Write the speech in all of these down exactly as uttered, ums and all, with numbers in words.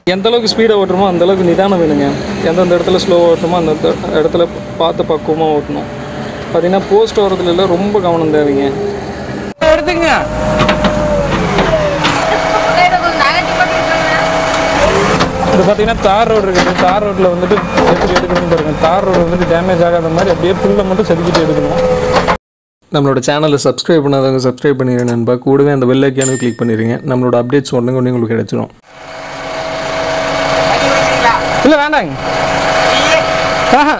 எந்த அளவுக்கு ஸ்பீடாக ஓட்டுறோமோ அந்த அளவுக்கு நிதானம் வேணுங்க. எந்தெந்த இடத்துல ஸ்லோவாக ஓட்டணுமோ அந்த இடத்துல பார்த்து பக்குவமாக ஓட்டணும். பார்த்தீங்கன்னா போஸ்ட் ஓரத்துல எல்லாம் ரொம்ப கவனம் தேவைங்க. எடுத்துங்க இது பார்த்தீங்கன்னா தார் ரோடு இருக்குது. தார் ரோட்டில் வந்துட்டு எப்படி எடுக்கணும்னு பாருங்க. தார் ரோடு வந்துட்டு டேமேஜ் ஆகாத மாதிரி அப்படியே புல்லை மட்டும் செதுக்கிட்டு எடுக்கணும். நம்மளோட சேனலை சப்ஸ்கிரைப் பண்ணாதவங்க சப்ஸ்கிரைப் பண்ணிடுங்க நண்பா. கூடவே அந்த பெல் ஐக்கானு கிளிக் பண்ணிடுங்க. நம்மளோட அப்டேட்ஸ் ஒன்றுங்க ஒன்று உங்களுக்கு கிடைச்சிடும். இல்லை வேண்டாங்க. ஆஹா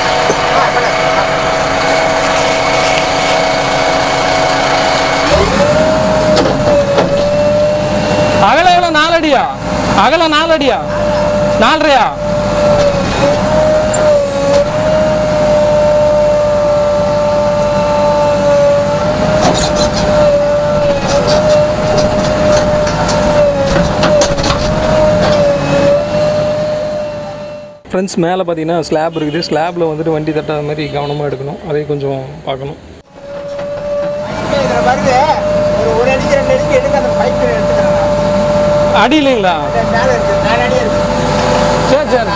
அகல எவ்வளோ நாலு அடியா? அகல நாலு அடியா? நாலரையா? ஃப்ரெண்ட்ஸ் மேலே பார்த்தீங்கன்னா ஸ்லாப் இருக்குது. ஸ்லாப்பில் வந்துட்டு வண்டி தட்டாத மாதிரி கவனமாக எடுக்கணும். அதையும் கொஞ்சம் பார்க்கணும். அடி இல்லைங்களா? சரி சரி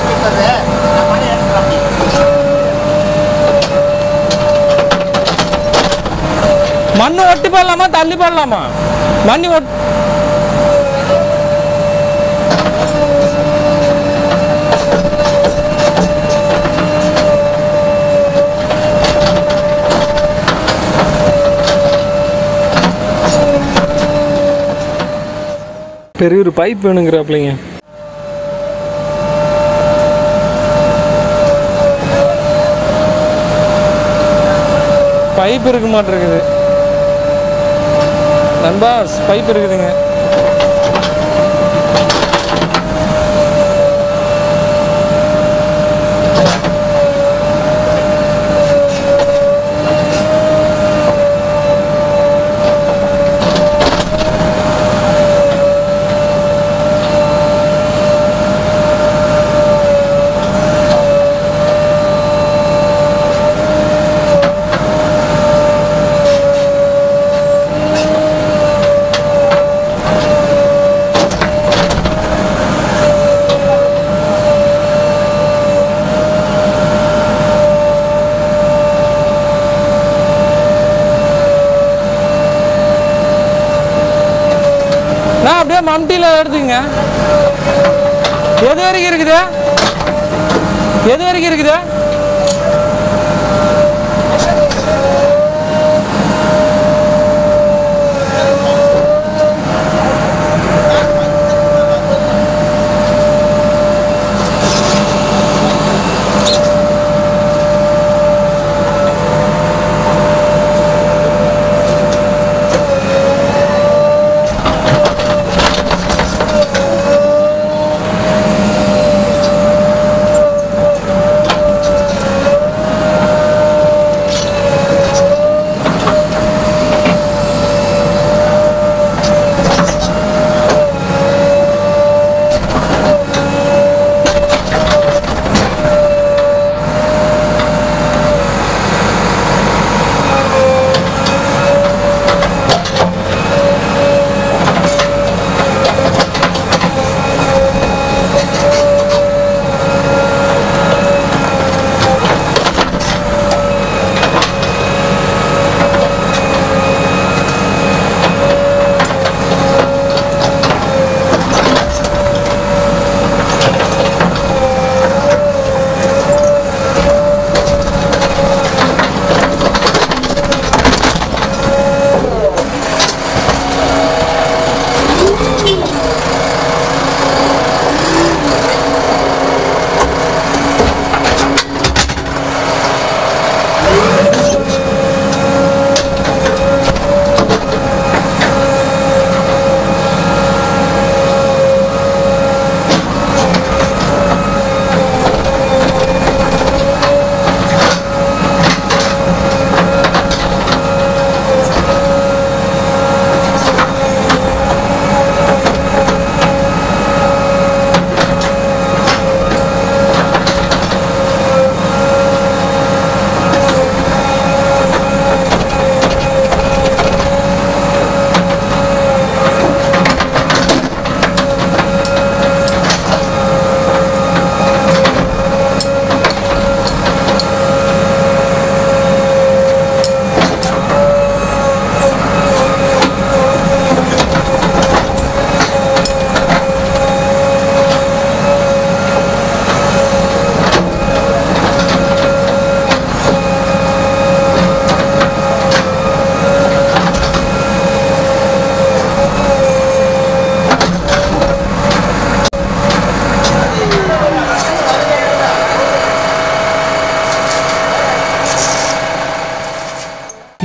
மண்ணு ஒட்டி போடலாமா தள்ளி போடலாமா? மண்ணி ஒட் பெரிய ஒரு பைப் வேணுங்கிறாப்லைங்க. பைப் இருக்க மாட்டேங்குது நண்பாஸ். பைப் இருக்குதுங்க. அப்படியே மம்டியில் எடுத்துங்க. எது வரைக்கும் இருக்குது? எது வரைக்கும் இருக்குது?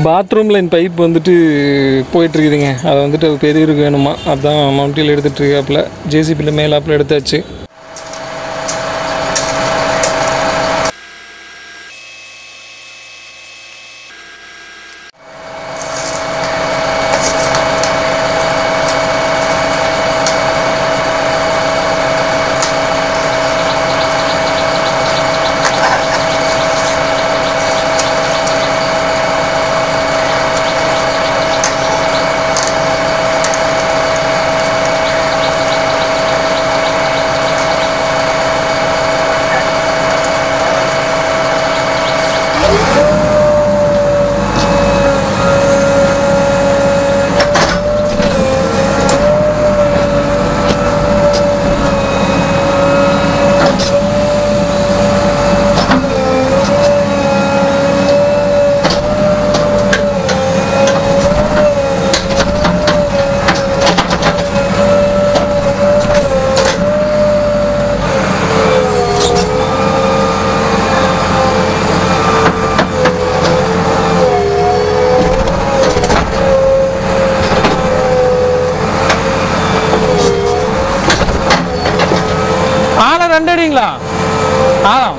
பாத்ரூம் லைன் பைப் வந்துட்டு போயிட்டுருக்குதுங்க. அதை வந்துட்டு அது பெரியருக்கு வேணுமா, அதுதான் மவுண்டியில் எடுத்துகிட்ருக்காப்புல. ஜேசிபியில் மேலாப்பில் எடுத்தாச்சு. ரெண்டு அடிங்களா? ஆறாம்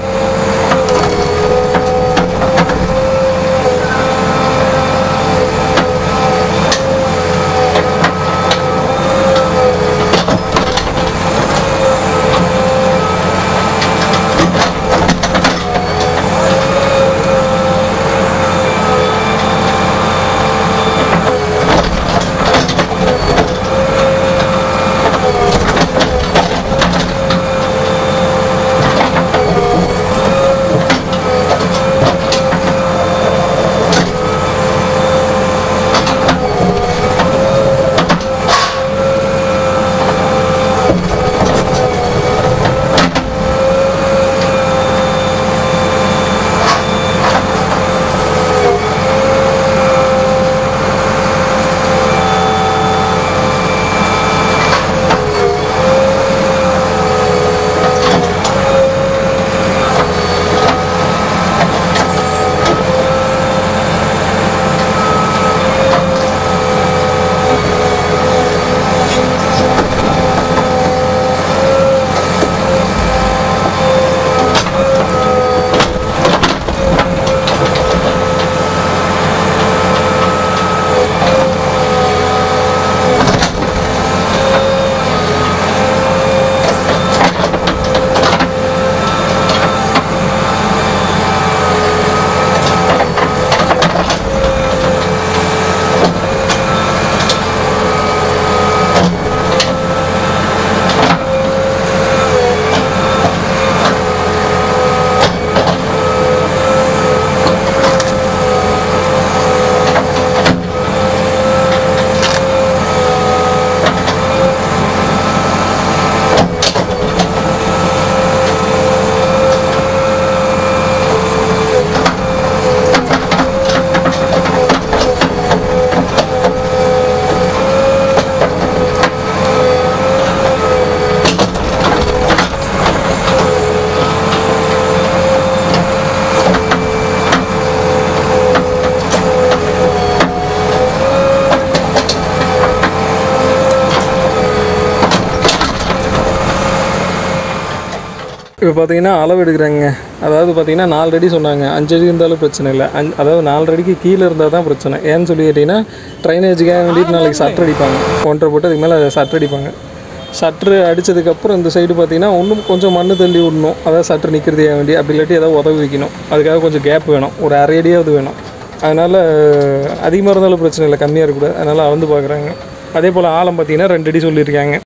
இப்போ பார்த்தீங்கன்னா அளவு எடுக்கிறாங்க. அதாவது பார்த்தீங்கன்னா நாலு அடி சொன்னாங்க. அஞ்சு அடி இருந்தாலும் பிரச்சனை இல்லை. அஞ் அதாவது நாலு அடிக்கு கீழே இருந்தால் தான் பிரச்சனை. ஏன்னு சொல்லி கேட்டிங்கன்னா ட்ரைனேஜுக்காக வேண்டிட்டு நாளைக்கு சட்டர் அடிப்பாங்க. ஒன்றரை போட்டு அதுக்கு மேலே சட்டர் அடிப்பாங்க. சட்ரு அடித்ததுக்கப்புறம் இந்த சைடு பார்த்தீங்கன்னா இன்னும் கொஞ்சம் மண் தள்ளி விடணும். அதாவது சட்ரு நிற்கிறதுக்காக வேண்டி, அப்படி இல்லாட்டி ஏதாவது உதவி வைக்கணும். அதுக்காக கொஞ்சம் கேப் வேணும், ஒரு அரை அடியாவது வேணும். அதனால் அதிகமாக இருந்தாலும் பிரச்சனை இல்லை, கம்மியாக இருக்கக்கூடாது. அதனால் அளந்து பார்க்குறாங்க. அதே போல் ஆழம் பார்த்தீங்கன்னா ரெண்டு அடி சொல்லியிருக்காங்க.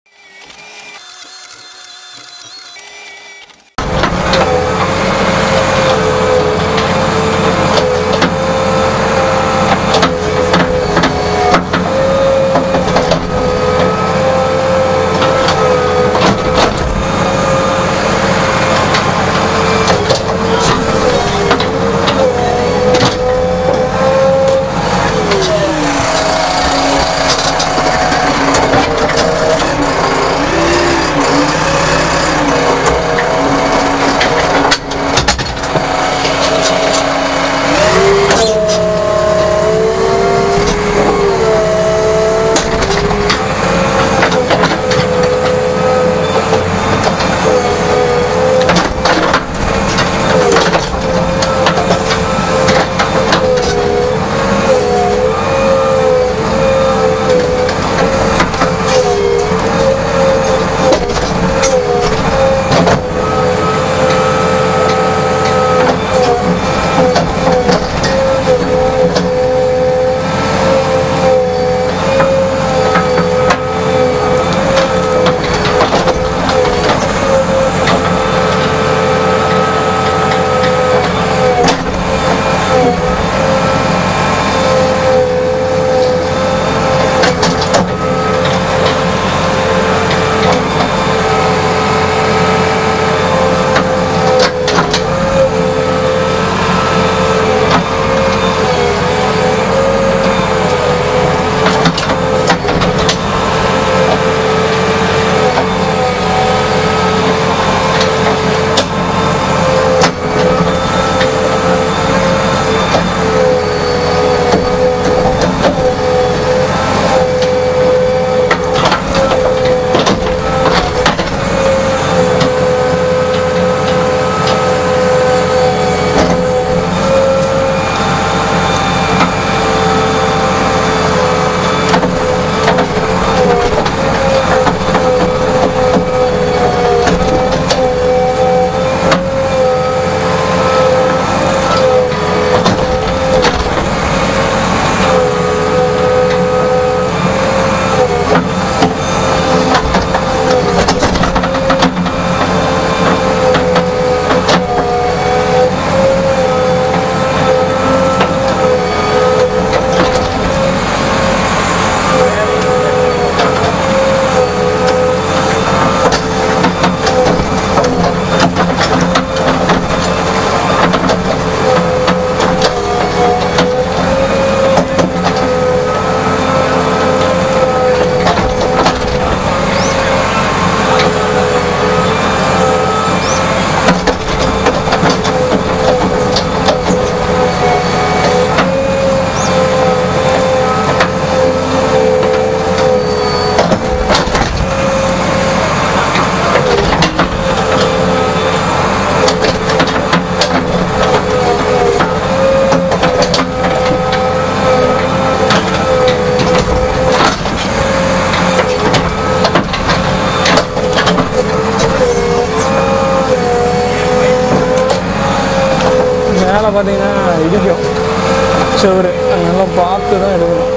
இடம்லாம் பார்த்தீங்கன்னா இடிக்கும் செவரு, அதனால பார்த்து தான் எடுக்கணும்.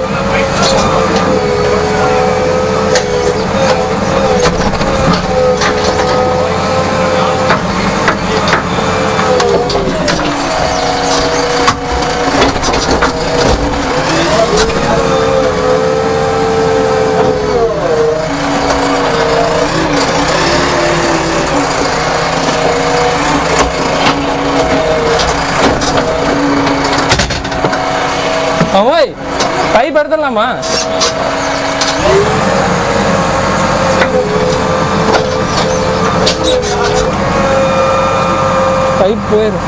ஓய் பைப் எடுத்துடலாமா? பைப் போயிடும்.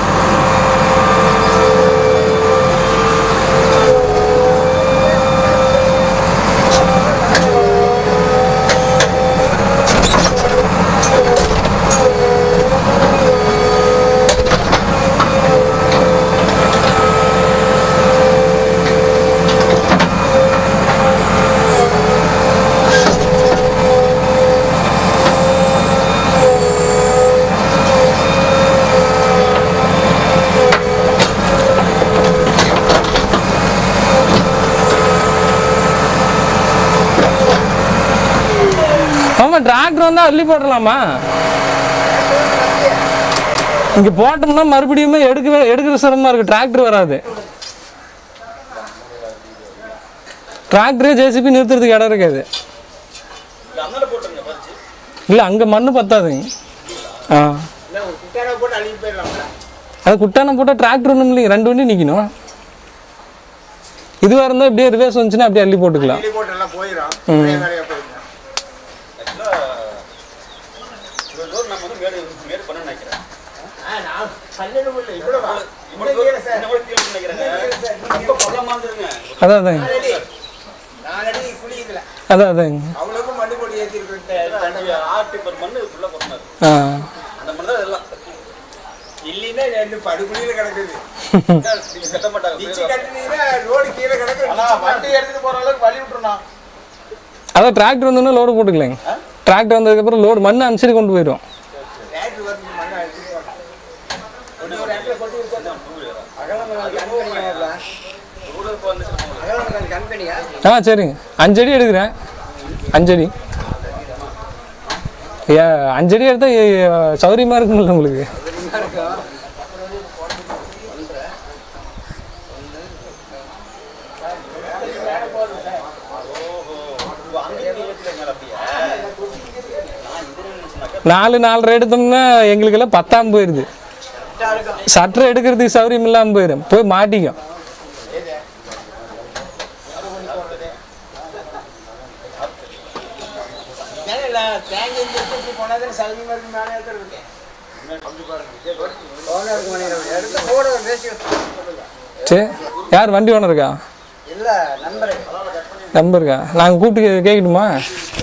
டிராக்டர் வந்தா அள்ளி போடலாமா? இங்க போட்டோம்னா மறுபடியும் எடுக்கவே எடுக்கிற சிரமமா இருக்கு. டிராக்டர் வராது. டிராக்டரே ஜேசிபி நிறுத்துறதுக்கு இடம் இருக்காது. இல்ல அங்க மண்ணு பத்தாதுங்க. அது குட்டான போட்டா டிராக்டர் ஒண்ணும் இல்லைங்க, ரெண்டு வண்டி நிக்கணும். இதுவா இருந்தா இப்படியே ரிவர்ஸ் வந்துச்சுன்னா அப்படியே அள்ளி போட்டுக்கலாம். அதான் அதான் அதான் அதான் டிராக்டர் வந்தோன்னா லோடு போட்டுக்கலாங்க. டிராக்டர் வந்ததுக்கு அப்புறம் லோடு மண்ணு அனுசரி கொண்டு போயிடும். ஆ சரிங்க, அஞ்சடி எடுக்கிறேன். அஞ்சடி ஏ அஞ்சடி எடுத்தா சௌரியமா இருக்குங்களா உங்களுக்கு? நாலு நாலரை எடுத்தோம்னா எங்களுக்கு எல்லாம் பத்தாம் போயிருது. சட்டரை எடுக்கிறதுக்கு சௌரியம் இல்லாமல் போயிடும், போய் மாட்டிக்கும். சரி, யார் வண்டி ஓனர் இருக்கா? நம்பர் இருக்கா? நாங்கள் கூப்பிட்டு கேட்கணுமா?